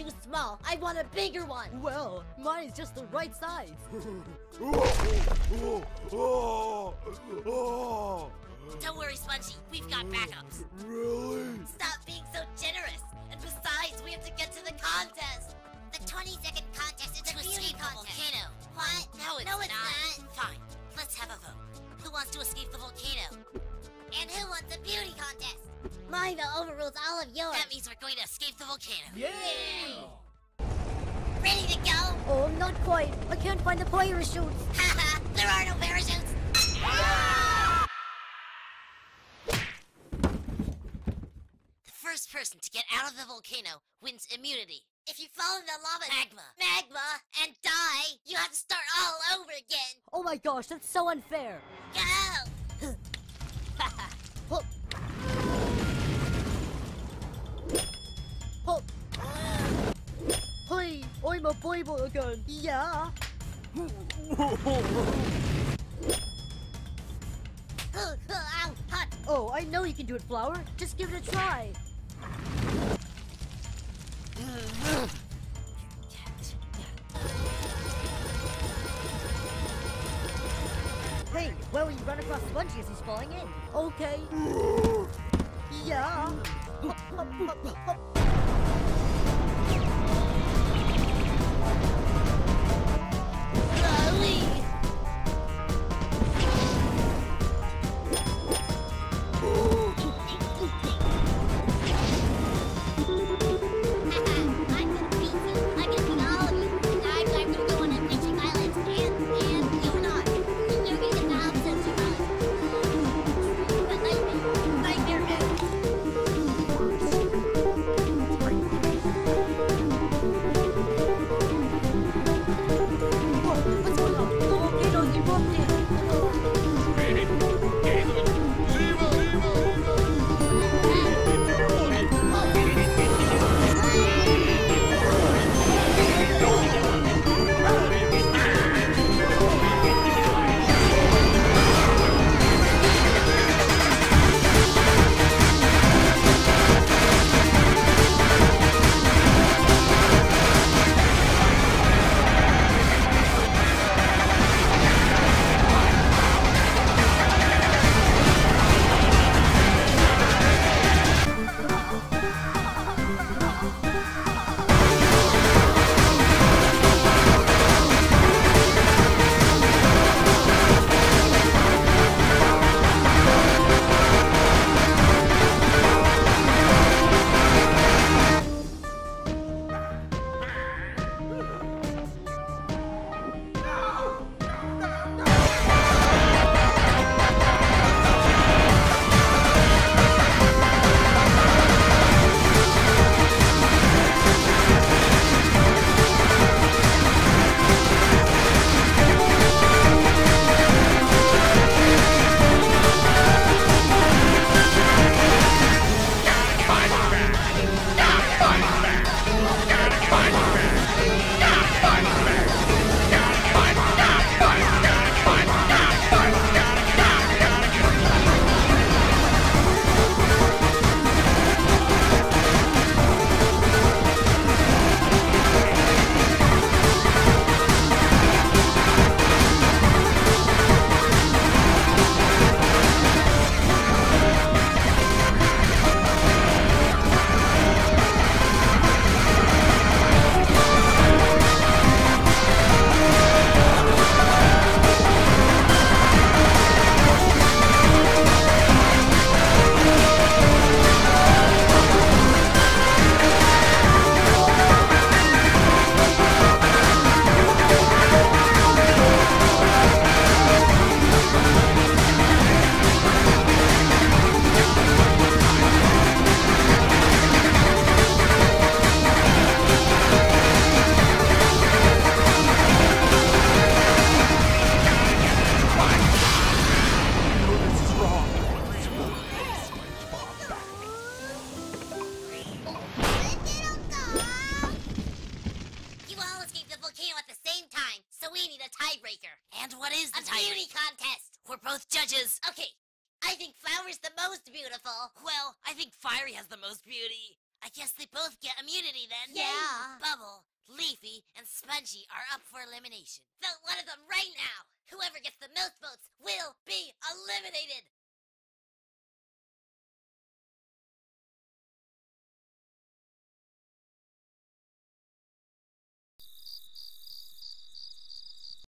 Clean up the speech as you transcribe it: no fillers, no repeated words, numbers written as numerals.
too small. I want a bigger one. Well, mine is just the right size. Don't worry, Spongy. We've got backups. Really? Stop being so generous. And besides, we have to get to the contest. The 20-second contest is a beauty contest. Volcano. What? No, it's not. Fine. Let's have a vote. Who wants to escape the volcano? And who wants a beauty contest? My vote overrules all of yours. That means we're going to escape the volcano. Yay! Ready to go? Oh, not quite. I can't find the parachutes. Haha, there are no parachutes. The first person to get out of the volcano wins immunity. If you fall in the lava magma, and die, you have to start all over again. Oh my gosh, that's so unfair. Go! Hop. Hop. Hey, I'm a Bible again. Yeah. Ow, hot. Oh, I know you can do it, Flower. Just give it a try. Hey, why will you run across Spongy as he's falling in? Okay. Yeah. Hop, hop, hop, hop. judges. Okay, I think Flower's the most beautiful. Well, I think Fiery has the most beauty. I guess they both get immunity then. Yeah. Spongy are up for elimination. Vote one of them right now! Whoever gets the most votes will be eliminated!